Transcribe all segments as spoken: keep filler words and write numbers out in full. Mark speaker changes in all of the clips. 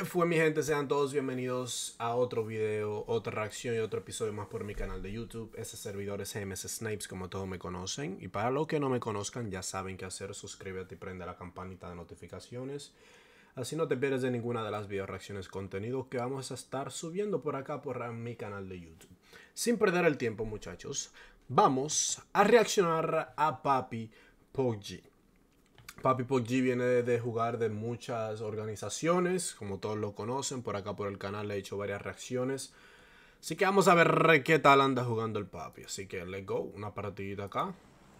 Speaker 1: fue, mi gente? Sean todos bienvenidos a otro video, otra reacción y otro episodio más por mi canal de YouTube. Ese servidor es M S Snipes, como todos me conocen. Y para los que no me conozcan, ya saben qué hacer. Suscríbete y prende la campanita de notificaciones. Así no te pierdes de ninguna de las video reacciones, contenido que vamos a estar subiendo por acá por mi canal de YouTube. Sin perder el tiempo, muchachos, vamos a reaccionar a Papi P U B G. Papi P U B G viene de, de jugar de muchas organizaciones, como todos lo conocen. Por acá por el canal le he hecho varias reacciones. Así que vamos a ver qué tal anda jugando el Papi. Así que let's go, una partidita acá.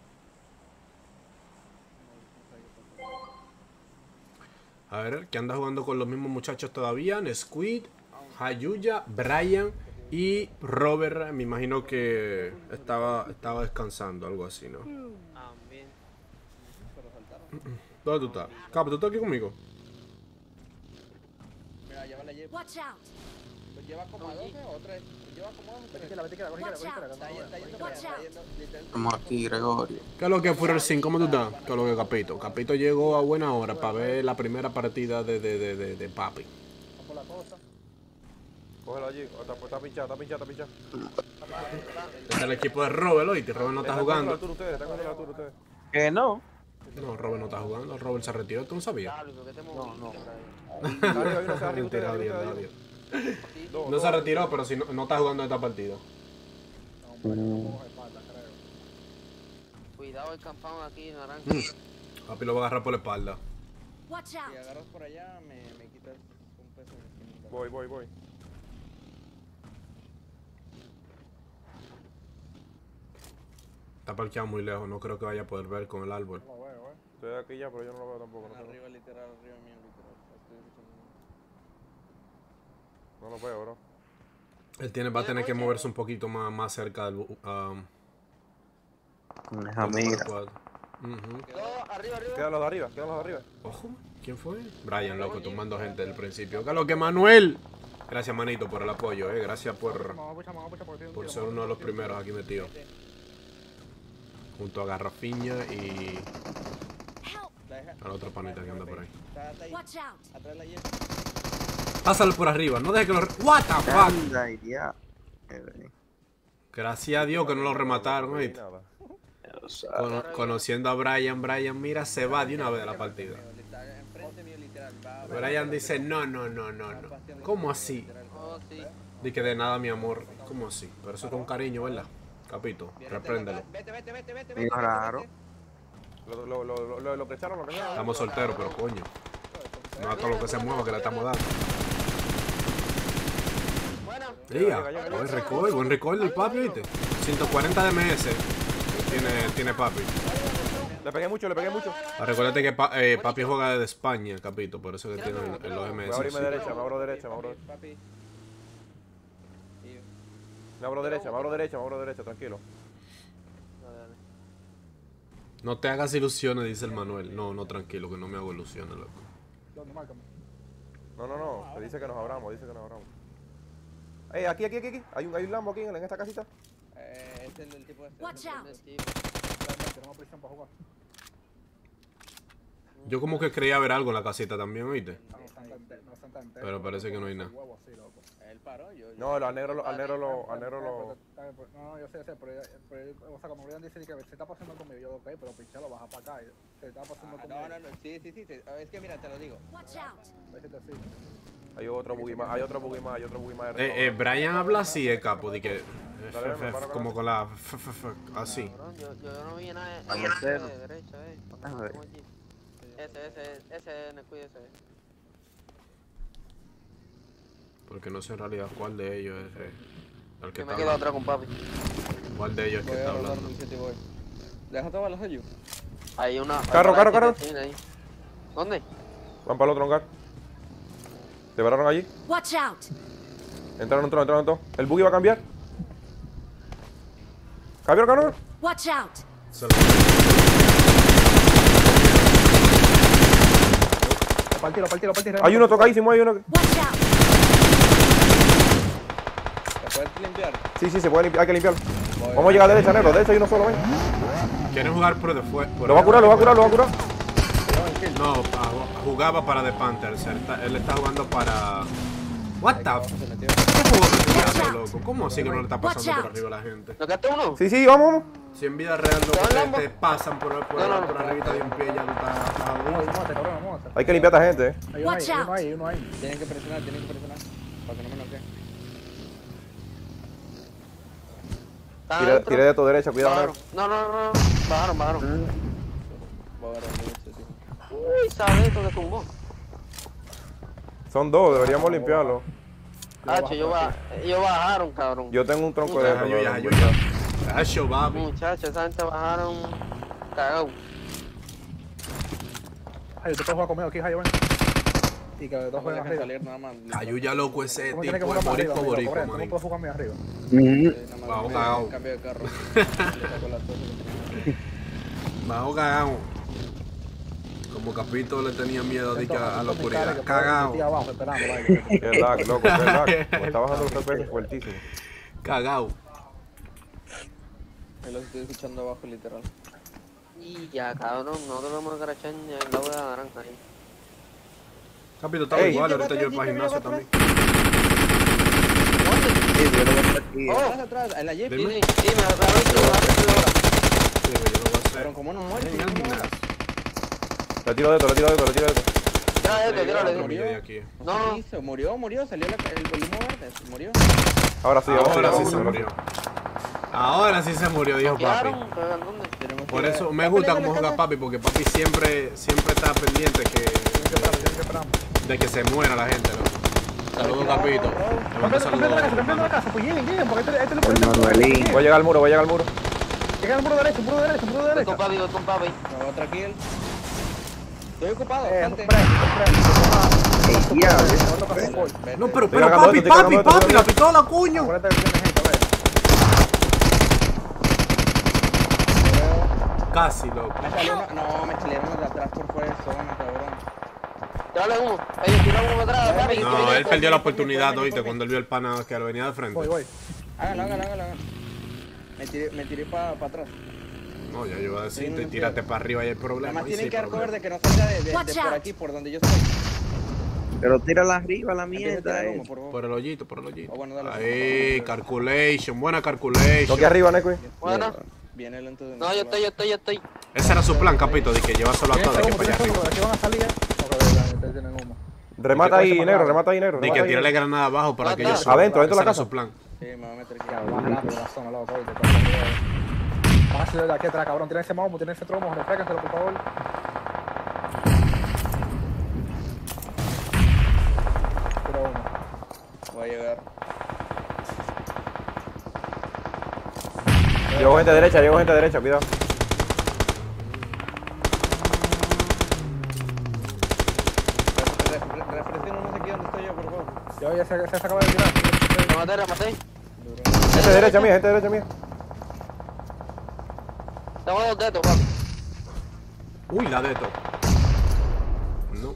Speaker 1: A ver, que anda jugando con los mismos muchachos todavía. Squid, Hayuya, Brian y Robert. Me imagino que estaba, estaba descansando, algo así, ¿no? ¿Dónde tú estás? Capo, ¿tú estás aquí conmigo?
Speaker 2: Mira, lleva la lleva.
Speaker 3: Watch out.
Speaker 2: Pues lleva como a doce o tres. Lleva como a doce.
Speaker 4: Vete que la, vete que la, vete que la, vete que la,
Speaker 2: Está yendo, está yendo,
Speaker 3: Watch
Speaker 2: está
Speaker 3: out.
Speaker 2: yendo, literalmente.
Speaker 5: Estamos aquí, Gregorio.
Speaker 1: ¿Qué es lo que fue el cinco? ¿Cómo tú estás? ¿Qué es lo que Capito? Capito llegó a buena hora para ver la primera partida de, de, de, de, de Papi.
Speaker 4: vamos por la cosa.
Speaker 6: Cógelo allí, está, está pinchado, está pinchado, está pinchado.
Speaker 1: Este es el equipo de Robert, oíste. Robert no está jugando.
Speaker 6: Están ustedes, están con la altura ustedes.
Speaker 5: Que no.
Speaker 1: No, Robert no está jugando. Robert se retiró, ¿tú no sabías?
Speaker 5: No, no.
Speaker 6: Arriba, hay uno, arriba, ustedes,
Speaker 1: Mentira,
Speaker 6: arriba,
Speaker 1: adiós,
Speaker 6: ustedes,
Speaker 1: adiós.
Speaker 6: Dos,
Speaker 1: No
Speaker 6: dos.
Speaker 1: se retiró, pero si no, no está jugando esta partida.
Speaker 4: No, hombre, no coge espalda, creo.
Speaker 7: Cuidado el campano aquí, naranja.
Speaker 1: Papi lo va a agarrar por la espalda.
Speaker 3: Watch
Speaker 2: Si
Speaker 3: out.
Speaker 2: agarras por allá, me, me quitas un peso. de-
Speaker 6: Voy, voy, voy.
Speaker 1: Está parqueado muy lejos, no creo que vaya a poder ver con el árbol.
Speaker 4: No lo veo, eh.
Speaker 6: Estoy aquí ya, pero yo no lo veo tampoco. No, sé.
Speaker 2: Arriba, literal, arriba mío, literal. Estoy escuchando.
Speaker 6: No lo veo, bro.
Speaker 1: Él tiene, va a tener que moverse un poquito más, más cerca del... Um,
Speaker 5: Deja, mira.
Speaker 1: cuadro. Ujú.
Speaker 7: Todo arriba, arriba.
Speaker 6: Quedan los de arriba, quedan los de arriba.
Speaker 1: Ojo, ¿quién fue? Brian, loco, tumbando gente del principio. ¿Qué es lo que, Manuel? Gracias, manito, por el apoyo, eh. Gracias por,
Speaker 4: Vamos a puchar, vamos a puchar porque tiene un
Speaker 1: por
Speaker 4: tiro,
Speaker 1: ser
Speaker 4: vamos a
Speaker 1: uno de los
Speaker 4: puchar,
Speaker 1: primeros aquí metido. Junto a Garrafiña y
Speaker 3: Help.
Speaker 2: Deja-
Speaker 1: a la otra panita que anda por ahí.
Speaker 2: Está, está ahí.
Speaker 3: Watch out.
Speaker 2: Atrás de la lleva.
Speaker 1: Pásalo por arriba, no deje que lo... re- What the fuck.
Speaker 5: Anda, ya.
Speaker 1: Gracias a Dios que no lo remataron,
Speaker 6: No vi
Speaker 1: ¿oíste?
Speaker 6: nada.
Speaker 1: Cono- conociendo a Brian, Brian, mira, se va de una vez de la partida.
Speaker 2: Literal, enfrente mío, literal. Va- va-
Speaker 1: Brian dice, no, no, no, no, no. ¿Cómo así?
Speaker 2: literal.
Speaker 7: Oh, sí.
Speaker 1: Di que de nada, mi amor. ¿Cómo así? Pero eso con cariño, ¿verdad? Capito,
Speaker 2: Viene
Speaker 1: repréndelo.
Speaker 2: Vete, vete, vete, vete,
Speaker 5: Muy
Speaker 2: vete.
Speaker 5: raro.
Speaker 2: vete.
Speaker 6: Lo, lo, lo, lo, lo, lo que echaron, lo que echaron.
Speaker 1: Estamos solteros, pero coño. No a todo lo que se mueva que le estamos dando.
Speaker 7: Buena.
Speaker 1: Diga, buen record, buen record del Papi, ¿viste? ciento cuarenta de M S tiene, tiene Papi.
Speaker 6: Le pegué mucho, le pegué mucho.
Speaker 1: Ah, recuérdate que pa- eh, Papi juega desde España, Capito, por eso que tiene el- el- los
Speaker 6: Voy a
Speaker 1: M S.
Speaker 6: abrirme
Speaker 1: sí.
Speaker 6: derecha, me abro derecha, me abro,
Speaker 2: Papi, papi. Y-
Speaker 6: me abro derecha, me abro derecha, me abro derecha, tranquilo.
Speaker 7: Dale, dale.
Speaker 1: No te hagas ilusiones, dice el Manuel. No, no, tranquilo, que no me hago ilusiones, loco.
Speaker 4: ¿Dónde? Márcame.
Speaker 6: No, no, no, te dice que nos abramos, dice que nos abramos. Ey, aquí, aquí, aquí, aquí. Hay un, hay un Lambo aquí en, en esta casita.
Speaker 2: Eh, este es el tipo de.
Speaker 3: Watch out.
Speaker 4: Tenemos prisión para jugar.
Speaker 1: Yo como que creía ver algo en la casita también, ¿oíste?
Speaker 4: No están tan ente- no están tan enteros,
Speaker 1: Pero parece que no hay nada.
Speaker 4: huevo así, loco.
Speaker 2: Él paró, yo.
Speaker 6: No, al negro, lo- al negro, lo, al negro
Speaker 4: Pero,
Speaker 6: lo...
Speaker 4: está bien, pues, no, no, yo sé, yo sé, pero, pero o sea, como Brian dice que se está pasando conmigo, yo, ok, pero pinchalo, baja para acá, y se está pasando
Speaker 2: Ah,
Speaker 4: conmigo.
Speaker 2: no, no, no, sí, sí, sí, sí. Es que mira, te lo digo.
Speaker 3: Watch out.
Speaker 4: Déjate así.
Speaker 6: Hay otro buggy más, hay otro buggy más, hay otro buggy más. de
Speaker 1: Eh, eh, Brian habla así, el capo, de que...
Speaker 6: Dale, me paro,
Speaker 1: Como con la... f- f- f- Así.
Speaker 7: Cabrón, yo, yo no vi nada.
Speaker 5: Vamos a
Speaker 7: Ese
Speaker 5: hacerlo.
Speaker 7: de derecha, eh.
Speaker 5: Déjame ver.
Speaker 7: Como allí. Ese, ese, ese, me cuida ese.
Speaker 1: Porque no sé en realidad cuál de ellos es eh, el que
Speaker 7: Que me
Speaker 1: está
Speaker 7: queda
Speaker 1: hablando.
Speaker 7: otra con papi.
Speaker 1: ¿Cuál de ellos es que
Speaker 2: Voy a
Speaker 1: está
Speaker 2: robar
Speaker 1: hablando?
Speaker 2: un siete, voy. Déjate balas yo.
Speaker 7: Hay una.
Speaker 6: Carro,
Speaker 7: hay
Speaker 6: carro,
Speaker 7: una
Speaker 6: carro.
Speaker 7: chiquitina ahí. ¿Dónde?
Speaker 6: Van para el otro hangar. ¿Se pararon allí?
Speaker 3: Watch out.
Speaker 6: Entraron, entraron, entraron todos. ¿El buggy va a cambiar? ¿Cambió, cambió?
Speaker 3: Watch out.
Speaker 1: Se lo-
Speaker 4: Partilo, partilo, partilo.
Speaker 6: Hay uno tocadísimo, hay uno... que-
Speaker 3: Watch out.
Speaker 2: ¿Se puede limpiar?
Speaker 6: Sí, sí, se puede limpiar, hay que limpiarlo. Vamos a llegar a derecha, negro, derecha hay uno solo, ven.
Speaker 1: Quieren jugar por de fuera.
Speaker 6: Lo va a curar, lo va a curar, lo va a curar.
Speaker 4: el kill.
Speaker 1: No, pa- jugaba para The Panthers. Él está, él está jugando para. What the f-
Speaker 2: Se metió.
Speaker 1: ¿Qué juego me estoy dando, loco? ¿Cómo así que no le está pasando por arriba a la gente?
Speaker 7: ¿No quedaste uno?
Speaker 6: Sí, sí, vamos, vamos.
Speaker 1: Si en vida real loco,
Speaker 7: ¿Te
Speaker 1: te,
Speaker 7: hablamos?
Speaker 1: te pasan por, por,
Speaker 7: No, no, no.
Speaker 1: por arribita de un pie ya tú estás estás
Speaker 4: No,
Speaker 1: jodido.
Speaker 4: móvate, cabrón, móvate.
Speaker 6: Hay que limpiar a esta gente, eh.
Speaker 4: Hay uno ahí,
Speaker 3: Watch
Speaker 4: hay uno
Speaker 3: out.
Speaker 4: ahí, hay uno ahí.
Speaker 2: Tienen que presionar, tienen que presionar. Para que no me noqueen.
Speaker 7: ¿Están
Speaker 6: Tire,
Speaker 7: adentro?
Speaker 6: tire de tu derecha, cuidado,
Speaker 7: Bajaron.
Speaker 6: negro.
Speaker 7: No, no, no, no. Bajaron, bajaron.
Speaker 2: Voy a agarrar el derecho, tío.
Speaker 7: Uy, sabe esto que tumbó.
Speaker 6: Son dos, deberíamos limpiarlo.
Speaker 7: Hacho, ellos, ba- ellos bajaron, cabrón.
Speaker 6: Yo tengo un tronco de
Speaker 1: Ayuda,
Speaker 6: eso.
Speaker 1: ayuda,
Speaker 6: pero-
Speaker 1: ayuda. Hacho, papi.
Speaker 7: Muchachos, esa gente bajaron cagados.
Speaker 4: Ay, tú puedes jugar conmigo aquí, Jai, ven. Y que los dos
Speaker 2: No me
Speaker 4: jueguen
Speaker 2: dejen
Speaker 4: arriba.
Speaker 2: salir nada más.
Speaker 1: Ayuda, loco, ese
Speaker 4: ¿Cómo
Speaker 1: tipo
Speaker 4: tienes que
Speaker 1: es
Speaker 4: jugar para arriba,
Speaker 1: borico,
Speaker 4: amigo?
Speaker 1: borico,
Speaker 4: Correcto, ¿cómo
Speaker 1: manín.
Speaker 4: puedes jugar más arriba?
Speaker 2: Eh, nada más
Speaker 1: Bajo
Speaker 2: me-
Speaker 1: cagao.
Speaker 2: Cambio de carro. Le saco las cosas que tenía.
Speaker 1: Bajo cagao. Como Capito le tenía miedo de que a a la oscuridad.
Speaker 4: Cagado.
Speaker 1: Cagao.
Speaker 4: abajo esperando, vaya.
Speaker 6: Qué lag, loco, qué lag. Me está bajando los F P S fuertísimo.
Speaker 1: Cagao.
Speaker 2: Ahí los estoy escuchando abajo, literal.
Speaker 7: Y ya, cabrón, nosotros vamos a carachar en el lado de la naranja ahí.
Speaker 1: Capito está
Speaker 6: Ey.
Speaker 1: igual,
Speaker 2: Jeep,
Speaker 1: ahorita
Speaker 2: lleva
Speaker 1: yo voy para el
Speaker 2: atrás,
Speaker 1: gimnasio
Speaker 2: Jeep,
Speaker 1: también.
Speaker 7: ¿Dónde?
Speaker 5: Sí, yo lo voy a hacer aquí.
Speaker 7: Oh.
Speaker 2: Atrás, atrás, en la Jeep.
Speaker 7: Sí,
Speaker 1: Dime.
Speaker 7: sí, sí, me agarró y me agarró ahora.
Speaker 1: Sí, güey, yo lo voy a hacer.
Speaker 2: Pero como no muere,
Speaker 1: En el gimnasio.
Speaker 6: Le tiro de esto, le tiro de esto, le tiro de esto.
Speaker 7: Tira esto, tírale.
Speaker 1: Otro
Speaker 7: esto.
Speaker 1: video de aquí.
Speaker 7: No, no.
Speaker 2: Hizo, murió, murió, salió la, el volumen verde, murió.
Speaker 6: Ahora sí, ahora,
Speaker 1: Ahora sí
Speaker 6: sí,
Speaker 1: se
Speaker 6: ahora
Speaker 1: murió. Ahora sí se murió, dijo papi.
Speaker 7: ¿Quedaron? ¿Pero dónde?
Speaker 2: Tenemos
Speaker 1: Por
Speaker 2: que-
Speaker 1: eso me
Speaker 2: ¿Está
Speaker 1: gusta
Speaker 2: peleando
Speaker 1: cómo
Speaker 2: la
Speaker 1: juega
Speaker 2: casa?
Speaker 1: papi, porque papi siempre, siempre está pendiente que, de que se muera la gente, ¿no? Saludos, Capito. Le mando
Speaker 4: Completa
Speaker 1: saludos,
Speaker 4: la casa, completa la
Speaker 1: hermano.
Speaker 4: casa, pues lleguen, lleguen, porque este, este
Speaker 5: El Manuelín.
Speaker 6: Voy a llegar al muro, voy a llegar al muro.
Speaker 4: Llega al muro derecho, muro derecho, muro
Speaker 7: Voy
Speaker 4: derecho.
Speaker 7: con papi, voy con papi.
Speaker 2: Me voy tranquilo. Estoy ocupado,
Speaker 4: Eh,
Speaker 2: gente.
Speaker 4: Fred, Fred,
Speaker 5: Ey, diablo.
Speaker 2: Vete.
Speaker 1: No, pero,
Speaker 6: Estoy
Speaker 1: pero
Speaker 6: cargando
Speaker 1: papi,
Speaker 6: esto, estoy
Speaker 1: papi,
Speaker 6: cargando esto,
Speaker 1: papi, la
Speaker 6: estoy
Speaker 1: pistola, coño.
Speaker 4: acuérdate que tiene gente, a ver.
Speaker 1: Casi, loco.
Speaker 2: Me salió uno, no, me salieron de atrás por fuera de zona, cabrón.
Speaker 7: Tírale uno. Ellos tiran uno atrás, papi. que
Speaker 1: No,
Speaker 7: viene
Speaker 1: él
Speaker 7: con-
Speaker 1: perdió la oportunidad, oíste, cuando él vio el pana que lo venía de frente.
Speaker 4: Voy, voy.
Speaker 2: Hágalo, hágalo, hágalo. hágalo. Me tiré, me tiré para pa atrás.
Speaker 1: No, ya yo iba a
Speaker 2: Sí,
Speaker 1: decirte,
Speaker 2: no,
Speaker 1: tírate
Speaker 2: no.
Speaker 1: para arriba y hay
Speaker 2: Nada
Speaker 1: problema.
Speaker 2: más
Speaker 1: ahí
Speaker 2: tienen
Speaker 1: sí
Speaker 2: que dar
Speaker 1: problema.
Speaker 2: cover de que no salga de, de, de
Speaker 3: Watch
Speaker 2: por
Speaker 3: out.
Speaker 2: aquí, por donde yo estoy.
Speaker 5: Pero tírala arriba la
Speaker 2: Empieza a
Speaker 5: mierda,
Speaker 2: tirar
Speaker 5: eh.
Speaker 2: humo, por favor.
Speaker 1: Por el hoyito, por el hoyito.
Speaker 2: Ah, bueno, dale.
Speaker 1: Ahí, calculation, buena
Speaker 6: Toque
Speaker 1: calculation.
Speaker 6: arriba, Neko.
Speaker 7: Bueno,
Speaker 2: Viene lento de
Speaker 7: no, yo estoy, yo estoy, yo estoy.
Speaker 1: Ese era su plan, Capito, de que llevárselo a
Speaker 4: Tienen
Speaker 1: todo, de que
Speaker 4: humo,
Speaker 1: para allá
Speaker 4: tienen
Speaker 1: arriba.
Speaker 4: humo, aquí van a salir, eh. Ok, ya, ustedes tienen humo.
Speaker 6: Remata ahí, negro, remata ahí, negro.
Speaker 1: De que
Speaker 6: remata ahí,
Speaker 1: tirarle
Speaker 6: negro.
Speaker 1: granada abajo para que ellos
Speaker 7: Adentro,
Speaker 1: suban.
Speaker 6: adentro de la
Speaker 1: Ese era
Speaker 6: casa.
Speaker 1: su plan.
Speaker 2: Sí, me voy a meter aquí.
Speaker 4: Ya, más rápido la zona, loco, oíste, con el video. Van a salir de aquí atrás, cabrón. Tienen ese momo, tienen ese tromo, refréquenselo, por favor. Tiro uno.
Speaker 2: Voy a llegar.
Speaker 6: Llevo gente derecha, llevo gente derecha, cuidado.
Speaker 2: Re- re- Refresquen unos aquí donde estoy yo, por favor.
Speaker 4: Yo ya se, se acaba de tirar.
Speaker 7: Lo maté, lo maté.
Speaker 6: Gente derecha mía, gente derecha mía.
Speaker 7: Tengo dos dedos, papi.
Speaker 1: Uy, la de esto. No.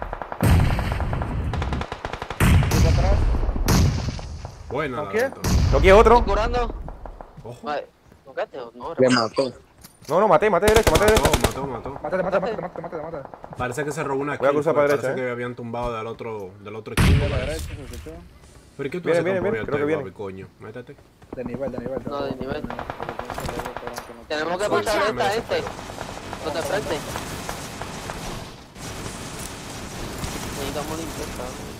Speaker 2: Estoy atrás.
Speaker 1: Buena
Speaker 4: ¿Con
Speaker 1: la
Speaker 4: qué?
Speaker 1: de esto.
Speaker 6: ¿No quiere otro?
Speaker 7: Estoy curando.
Speaker 1: Ojo.
Speaker 7: Vale. ¿Tocaste o no?
Speaker 5: Le mató.
Speaker 6: No, no, maté, maté derecha, maté derecha.
Speaker 1: Mató, mató, mató.
Speaker 4: Mátate, mátate, mátate, mátate, mátate, mátate.
Speaker 1: Parece que se robó una
Speaker 6: Voy a
Speaker 1: kill,
Speaker 6: cruzar
Speaker 1: pues,
Speaker 6: para
Speaker 1: parece
Speaker 6: derecha,
Speaker 1: que
Speaker 6: eh.
Speaker 1: habían tumbado del otro, del otro equipo.
Speaker 2: A la
Speaker 1: parece.
Speaker 2: derecha, se escuchó.
Speaker 1: ¿Pero qué tú
Speaker 6: Viene,
Speaker 1: haces
Speaker 6: viene,
Speaker 1: con
Speaker 6: viene,
Speaker 1: Royal
Speaker 6: creo que
Speaker 1: Table,
Speaker 6: viene.
Speaker 1: coño? Métete.
Speaker 4: De nivel, de nivel.
Speaker 7: No, de nivel.
Speaker 2: Tenemos
Speaker 7: Tenemos que
Speaker 1: Sí,
Speaker 7: pasar
Speaker 1: sí,
Speaker 7: a
Speaker 1: me
Speaker 7: esta gente.
Speaker 1: desespero.
Speaker 7: Los de frente. Necesitamos limpiar, cabrón.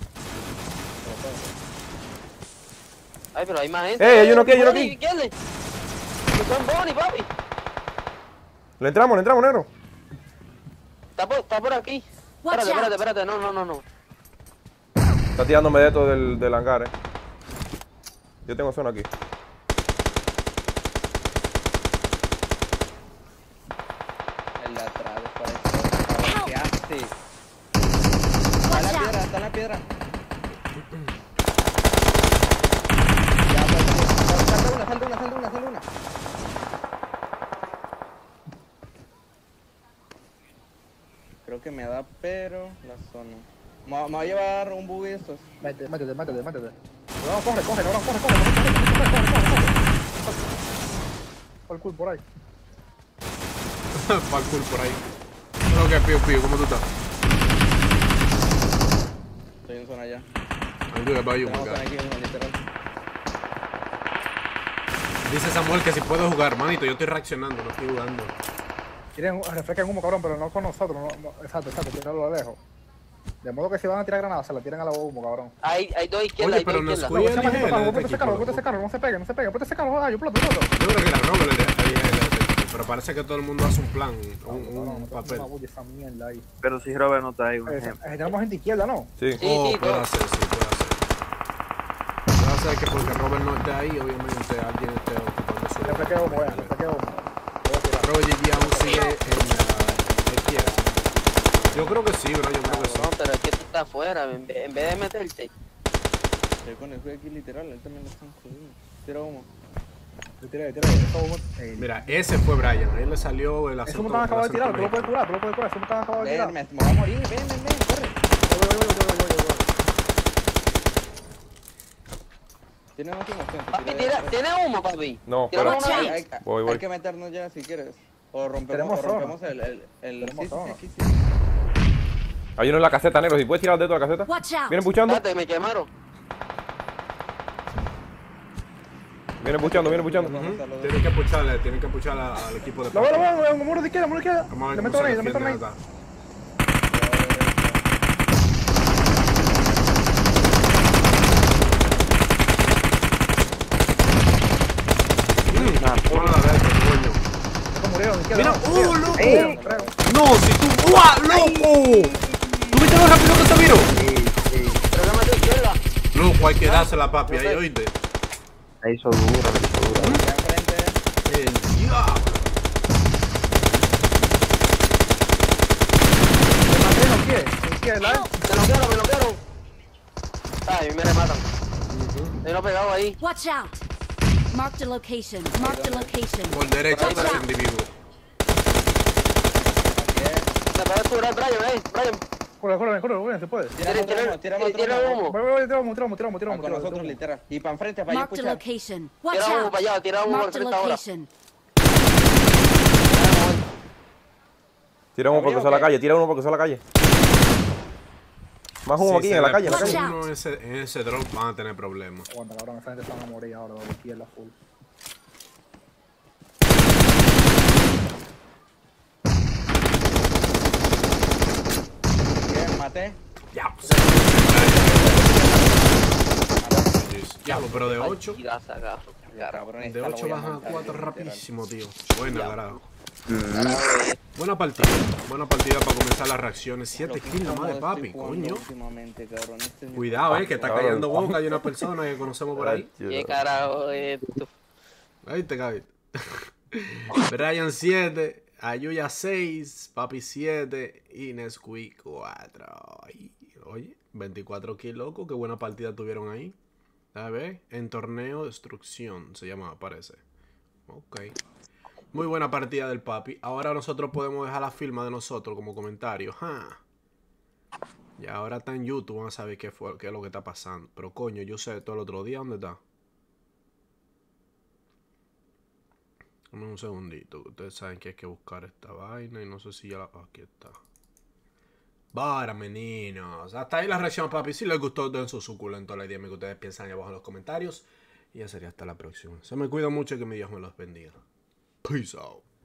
Speaker 7: Ay, pero hay más gente.
Speaker 6: ¡Eh, hay uno aquí, hay uno
Speaker 7: Bonnie,
Speaker 6: aquí!
Speaker 7: ¿quién le? Son Bonnie, papi.
Speaker 6: Le entramos, le entramos, negro.
Speaker 7: Está por, está por aquí.
Speaker 3: Watch
Speaker 7: Espérate, espérate,
Speaker 3: out.
Speaker 7: espérate. No, no, no, no.
Speaker 6: Está tirándome de esto del, del hangar, eh. Yo tengo zona aquí.
Speaker 2: El de atrás, después. ¿Qué hace? Está en la
Speaker 3: Watch
Speaker 2: piedra,
Speaker 3: out.
Speaker 2: está en la piedra. Ya, pues, salta una, salta una, salta una, salta una. Creo que me da, pero la zona. Me, me va a llevar un bug de estos.
Speaker 4: Métete, métete, métete, métete. No, corre, corre, no, corre, corre, corre, corre, corre, corre, corre. Por el culo por ahí.
Speaker 1: Pa'l cool por ahí. Lo que Pío Pío, ¿cómo tú estás?
Speaker 2: Estoy en zona ya.
Speaker 1: Ayuda, para ayuda,
Speaker 2: Tenemos zona aquí, uno, literal.
Speaker 1: Dice Samuel que si puedo jugar, manito, yo estoy reaccionando, no estoy jugando.
Speaker 4: Tienen, refrescan humo, cabrón, pero no con nosotros. No, no, exacto, exacto, tíralo de lejos. De modo que si van a tirar granadas, se la tiran a la humo, cabrón.
Speaker 7: Hay, hay dos izquierdas,
Speaker 1: Oye,
Speaker 7: hay dos
Speaker 1: pero no
Speaker 7: izquierdas.
Speaker 1: escuché.
Speaker 4: No,
Speaker 1: Oye,
Speaker 4: ese
Speaker 1: Nigel,
Speaker 4: carro,
Speaker 1: este
Speaker 4: ese carro,
Speaker 1: equipo,
Speaker 4: ese carro, no se pegue, no se pegue, ponte ese carro, ah, yo ploto, yo ploto.
Speaker 1: Yo creo que era Robert el de ahí es el de- pero parece que todo el mundo hace un plan, un, un, un papel.
Speaker 4: Una bulla esa mierda ahí.
Speaker 5: Pero si Robert no está ahí, un
Speaker 4: Eh,
Speaker 5: ejemplo.
Speaker 4: eh, tenemos gente izquierda, ¿no?
Speaker 6: Sí.
Speaker 7: Sí,
Speaker 1: Oh,
Speaker 7: sí,
Speaker 1: puede
Speaker 7: todo.
Speaker 1: hacer, sí, puede hacer. Puede hacer que porque Robert no esté ahí, obviamente alguien esté ocupando su lugar.
Speaker 4: Refresque humo, vea, refresque humo. Voy a tirar.
Speaker 1: Robert G G aún sigue en la izquierda. Yo creo que sí, bro, yo creo que sí.
Speaker 7: No, pero es que tú estás afuera, en vez, en vez de meterte.
Speaker 2: Estoy con el juego aquí literal, él también lo están jodiendo. Tira humo.
Speaker 4: Tira, tira, eso humo. Ey,
Speaker 1: Mira, ese fue Brian, ahí le salió el
Speaker 4: Eso
Speaker 1: acento.
Speaker 4: me están acabado de
Speaker 1: el
Speaker 4: tirar,
Speaker 1: acento
Speaker 4: tú lo puedes
Speaker 1: mexicano.
Speaker 4: curar, tú lo puedes curar, eso me están acabado de tirar.
Speaker 2: Ven, me, me voy a morir, ven, ven, ven, corre.
Speaker 4: Voy, voy, voy, voy, voy, voy, voy.
Speaker 2: Tiene más emoción.
Speaker 7: Papi, tira, ¿tiene humo, papi?
Speaker 6: No,
Speaker 7: Tira
Speaker 6: espera.
Speaker 7: uno
Speaker 2: Hay,
Speaker 7: ahí.
Speaker 2: hay,
Speaker 6: Voy, voy.
Speaker 2: hay que meternos ya si quieres. O rompemos,
Speaker 4: Tenemos
Speaker 2: o
Speaker 4: zona.
Speaker 2: rompemos el... el, el
Speaker 4: Tenemos
Speaker 2: sí, sí,
Speaker 4: zona.
Speaker 2: sí, sí.
Speaker 6: Hay uno en la caseta, negro. Si puedes tirar el dedo de la caseta.
Speaker 3: Watch out!
Speaker 6: Vienen buchando.
Speaker 7: Espérate, me quemaron.
Speaker 6: Vienen buchando, vienen buchando.
Speaker 1: Ujú. Tienen que pucharle, tienen que puchar a- al equipo de
Speaker 4: Lo veo, lo
Speaker 1: Papi.
Speaker 4: veo, un muro de izquierda, muro de izquierda.
Speaker 1: Vamos a ver
Speaker 4: Le
Speaker 1: cómo
Speaker 4: meto
Speaker 1: se
Speaker 4: ahí, le meto
Speaker 1: defienden
Speaker 4: ahí.
Speaker 1: acá. Mm, hola, verga, coño.
Speaker 4: Se murieron, izquierda.
Speaker 1: Mira,
Speaker 4: no,
Speaker 1: ¡oh, loco!
Speaker 4: izquierda, creo.
Speaker 1: No, si tú. ¡Uah, loco! ¿Tú viste lo rápido que se viró?
Speaker 5: Sí, sí.
Speaker 7: Pero que mate izquierda.
Speaker 1: Loco, hay que dársela, papi, ahí, oíste.
Speaker 5: La hizo dura, la hizo dura.
Speaker 2: Ya enfrente.
Speaker 1: El diablo.
Speaker 4: Le maté los pies, izquierda, ¿eh?
Speaker 7: Me lo quiero, me lo quiero. Ay, me rematan. Hay uno pegado ahí.
Speaker 3: Watch out! Mark the location. Mark the location.
Speaker 1: Por derecha para ese individuo.
Speaker 7: Me puedes curar, Brian, eh. Brian,
Speaker 4: Corre, corre, corre, corre, se puede.
Speaker 2: Tira
Speaker 7: tira,
Speaker 2: otro humo,
Speaker 7: tira,
Speaker 2: tira
Speaker 7: tira,
Speaker 2: otro
Speaker 7: tira
Speaker 2: humo.
Speaker 7: humo.
Speaker 4: Voy, voy, voy, tiramos, tiramos, tiramos, tiramos,
Speaker 2: Ah, con
Speaker 4: tiramos.
Speaker 2: nosotros literal. Y para enfrente, para allá
Speaker 3: Mark the
Speaker 2: escuchar.
Speaker 3: location. Watch
Speaker 7: Tira humo
Speaker 3: out!
Speaker 7: para allá, tira humo para
Speaker 3: Mark the
Speaker 7: frente ahora.
Speaker 3: location.
Speaker 6: Tira uno porque está a la calle, tira uno porque está a la calle. Más humo
Speaker 1: Si
Speaker 6: aquí
Speaker 1: se
Speaker 6: en la
Speaker 1: le
Speaker 6: calle, en la
Speaker 1: puso
Speaker 6: calle.
Speaker 3: Watch out.
Speaker 1: uno en ese, en ese drop van a tener problemas.
Speaker 4: Aguanta, cabrón, esa gente se van a morir ahora, de izquierda full.
Speaker 2: Bien, maté.
Speaker 1: Ya, Diablo, pero de ocho.
Speaker 7: Y la saca.
Speaker 2: Cabrón,
Speaker 1: De
Speaker 2: esta la
Speaker 1: ocho
Speaker 2: voy a
Speaker 1: bajan a
Speaker 2: montar,
Speaker 1: cuatro
Speaker 2: literal.
Speaker 1: rapidísimo, tío. Buena, carajo.
Speaker 5: Mm.
Speaker 1: Buena partida. Buena partida para comenzar las reacciones.
Speaker 2: Lo
Speaker 1: Siete
Speaker 2: que
Speaker 1: kills nomás de
Speaker 2: incómodo
Speaker 1: papi,
Speaker 2: estoy jugando
Speaker 1: coño.
Speaker 2: últimamente, cabrón. Este es mi-
Speaker 1: Cuidado, eh, que está
Speaker 6: Claro.
Speaker 1: cayendo boca. Hay una persona que conocemos por ahí.
Speaker 7: ¿Qué carajo es esto?
Speaker 1: Ahí te cae. Brian siete, Ayuya seis, Papi siete y Nesquik cuatro. Ay, oye, veinticuatro kills, loco. Qué buena partida tuvieron ahí. A ver, en torneo destrucción se llama, parece. Ok. Muy buena partida del Papi. Ahora nosotros podemos dejar la firma de nosotros como comentario. Ja. Y ahora está en YouTube, van a saber qué fue, qué es lo que está pasando. Pero coño, yo sé todo el otro día, ¿dónde está? Dame un segundito, que ustedes saben que hay que buscar esta vaina y no sé si ya la... Aquí está. Vara, meninos. Hasta ahí la reacción, papi. Si les gustó, den su suculento like, díganme que ustedes piensan ahí abajo en los comentarios. Y ya sería hasta la próxima. Se me cuida mucho y que mi Dios me los bendiga. Peace out.